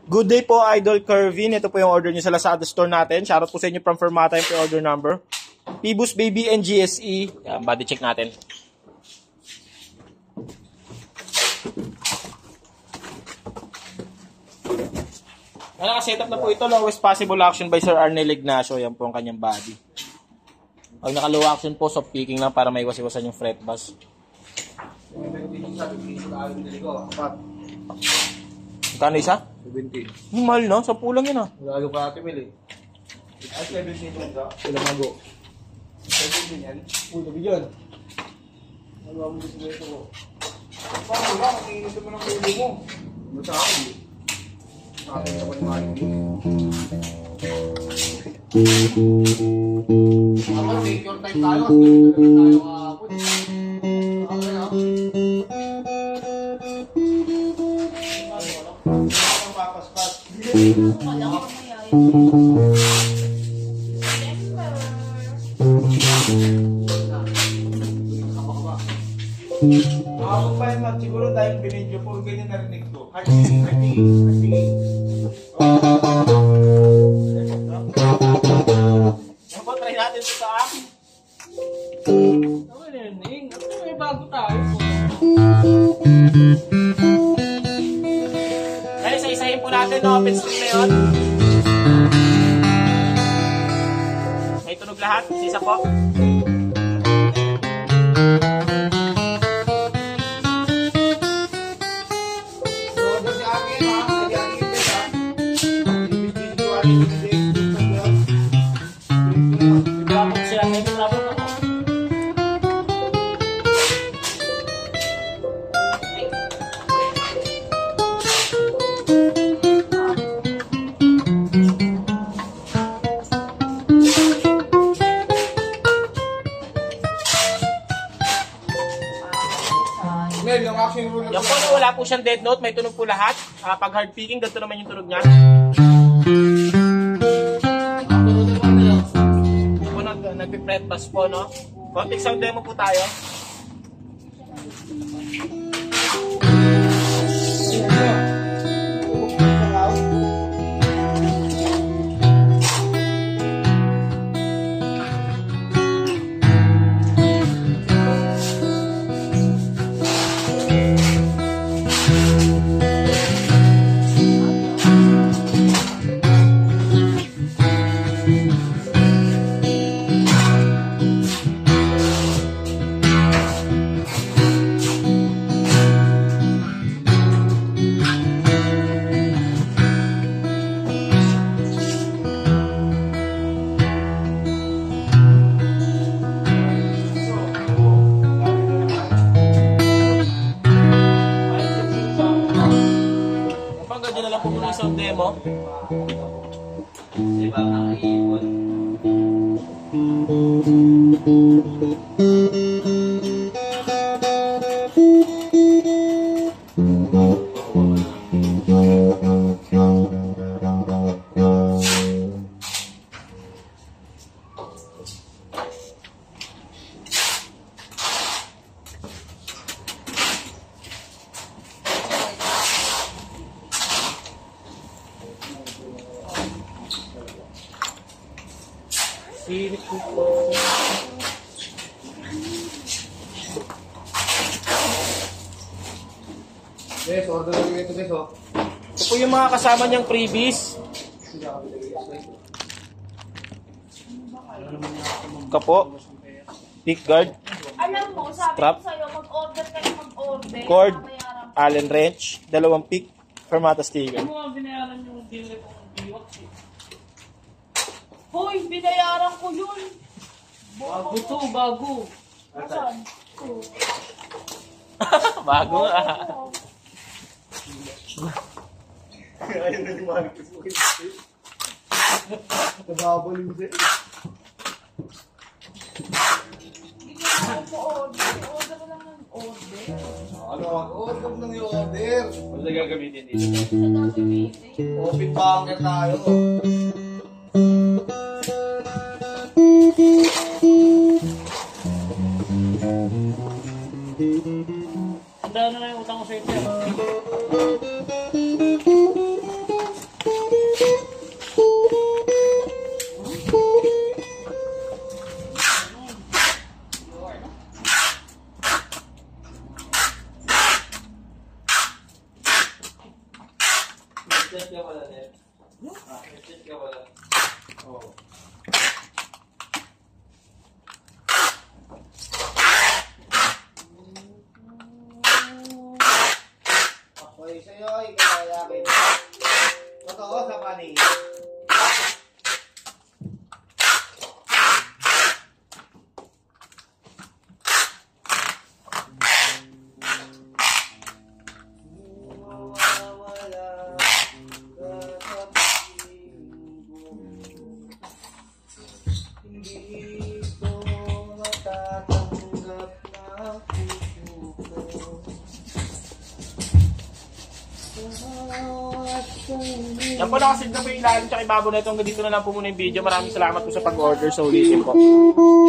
Good day po, Idol Kervin. Ito po yung order nyo sa Lazada store natin. Shoutout po sa inyo from Fermata yung pre-order number. Pibus Baby and GSE. Yan, body check natin. Naka-setup na po ito. Lowest possible action by Sir Arnel Ignacio. Yan po ang kanyang body. Pag naka-low action po, soft picking lang para may iwas-iwasan yung fret bus. Kano isa? 17. Mahal no? Sa pulang yun ah. Lalo ka ate Mel eh. Ay, 17 lang ka. Ilang mago. 17 yan. Uy, tabi dyan. Nagawa mo gusto nito ko. Paano ba? Makiinit mo ng ulo mo. Ano sa akin eh? Sa akin naman mahal mo. Ako, take your time tayo. Tayo kahapon. Okay ah. Ako pa yun, siguro dahil binidyo po, ganyan narinig ko. Harding. Yan po, try natin ito sa akin. Ano narinig? May bago tayo. Kaya isa-isahin po natin no, open stream na yun. May tunog lahat, isa po. Yan po, no, wala po siyang dead note, may tunog po lahat. Pag hard picking, ganito naman yung tunog niya. Po, nagpipret bass po, no? Konting sound demo po tayo. Sound demo. Diba nakaipon? Yes, order lang ito guys oh. Ito po yung mga kasama niyang freebies. Kapo, pick guard, alam mo, sabi strap, ko sa'yo, mag-order kayo mag-order. cord, Allen wrench, 2 pick, Fermata sticker. Ano nga binayaran yung dealer kong biwak eh? Hoy, binayaran ko yun. Bago to, bago. Asan? Bago nga. Ayaw na ni Marcos mo kasi. Nababaliw siya. Hindi ko po-order. Order ko lang ng order. Ano? Order nang i-order. Ano na gagamitin dito? Sa dati meeting. Open banger tayo. Handa na yung utang ko sa inyo. Chat ka pala, Net. Chat ka pala. Oo. Ako'y sa'yo'y kalayakin. Totoo sa panig. Yan po, nakasid na po yung ilalim tsaka ibabaw na ito. Hanggang dito na lang po muna yung video. Maraming salamat po sa pag-order. So, ulitin po.